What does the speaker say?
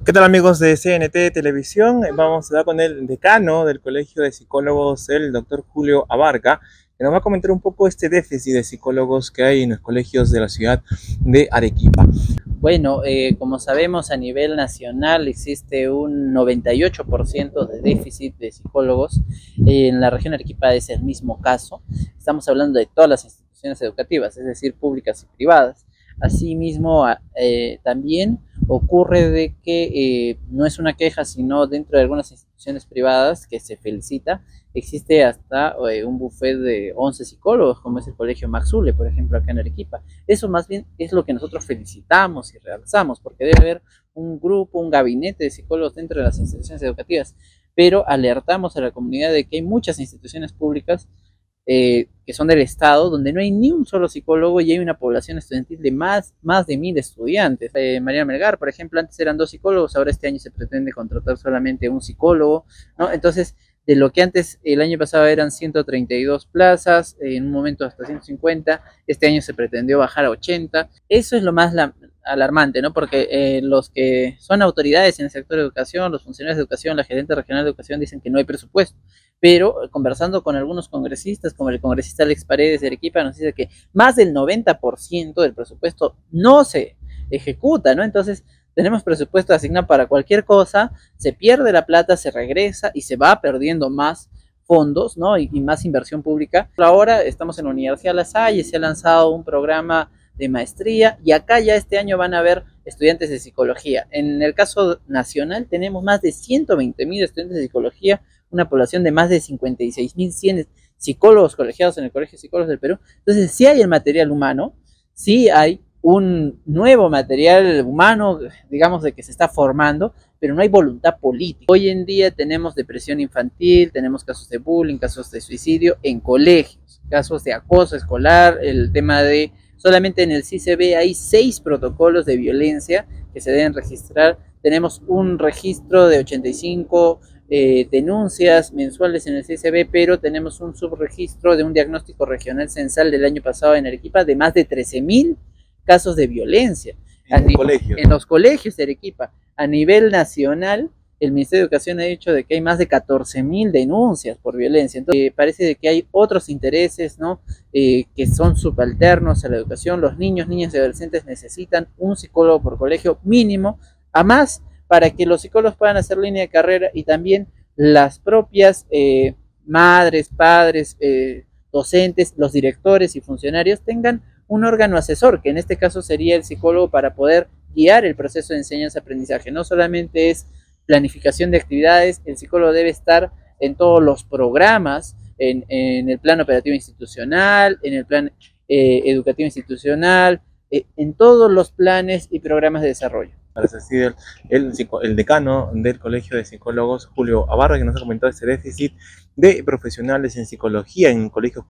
¿Qué tal amigos de CNT Televisión? Vamos a hablar con el decano del Colegio de Psicólogos, el doctor Julio Abarca, que nos va a comentar un poco este déficit de psicólogos que hay en los colegios de la ciudad de Arequipa. Bueno, como sabemos, a nivel nacional existe un 98% de déficit de psicólogos. En la región de Arequipa es el mismo caso. Estamos hablando de todas las instituciones educativas, es decir, públicas y privadas. Asimismo, también ocurre de que no es una queja, sino dentro de algunas instituciones privadas que se felicita, existe hasta un buffet de 11 psicólogos, como es el Colegio Maxule, por ejemplo, acá en Arequipa. Eso más bien es lo que nosotros felicitamos y realzamos, porque debe haber un grupo, un gabinete de psicólogos dentro de las instituciones educativas, pero alertamos a la comunidad de que hay muchas instituciones públicas que son del Estado, donde no hay ni un solo psicólogo y hay una población estudiantil de más de 1000 estudiantes. María Melgar, por ejemplo, antes eran 2 psicólogos, ahora este año se pretende contratar solamente un psicólogo, ¿no? Entonces, de lo que antes, el año pasado eran 132 plazas, en un momento hasta 150, este año se pretendió bajar a 80. Eso es lo más alarmante, ¿no? Porque los que son autoridades en el sector de educación, los funcionarios de educación, la gerente regional de educación dicen que no hay presupuesto, pero conversando con algunos congresistas, como el congresista Alex Paredes de Arequipa, nos dice que más del 90% del presupuesto no se ejecuta, ¿no? Entonces, tenemos presupuesto asignado para cualquier cosa, se pierde la plata, se regresa y se va perdiendo más fondos, ¿no? y más inversión pública. Ahora estamos en la Universidad La Salle, se ha lanzado un programa de maestría y acá ya este año van a haber estudiantes de psicología. En el caso nacional tenemos más de 120.000 estudiantes de psicología, una población de más de 56.100 psicólogos colegiados en el Colegio de Psicólogos del Perú. Entonces sí hay el material humano, sí hay un nuevo material humano, digamos, de que se está formando, pero no hay voluntad política. Hoy en día tenemos depresión infantil, tenemos casos de bullying, casos de suicidio en colegios, casos de acoso escolar, el tema de, solamente en el CICB hay 6 protocolos de violencia que se deben registrar. Tenemos un registro de 85 denuncias mensuales en el CICB, pero tenemos un subregistro de un diagnóstico regional censal del año pasado en Arequipa de más de 13.000 casos de violencia en los colegios de Arequipa. A nivel nacional, el Ministerio de Educación ha dicho de que hay más de 14.000 denuncias por violencia. Entonces, parece de que hay otros intereses, ¿no? Que son subalternos a la educación. Los niños, niñas y adolescentes necesitan un psicólogo por colegio mínimo, a más para que los psicólogos puedan hacer línea de carrera y también las propias madres, padres, docentes, los directores y funcionarios tengan un órgano asesor, que en este caso sería el psicólogo, para poder guiar el proceso de enseñanza-aprendizaje. No solamente es planificación de actividades, el psicólogo debe estar en todos los programas, en el plan operativo institucional, en el plan educativo institucional, en todos los planes y programas de desarrollo. Para asistir el decano del Colegio de Psicólogos, Julio Abarca, que nos ha comentado este déficit de profesionales en psicología en colegios